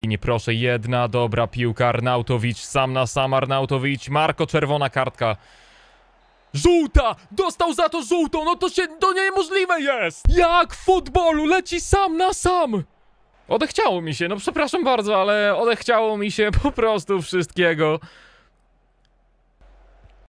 Nie proszę, jedna dobra piłka, Arnautowicz, sam na sam Arnautowicz, Marko, czerwona kartka. Żółta! Dostał za to żółtą, no to niemożliwe jest! Jak w futbolu, leci sam na sam! Odechciało mi się, no przepraszam bardzo, ale odechciało mi się po prostu wszystkiego.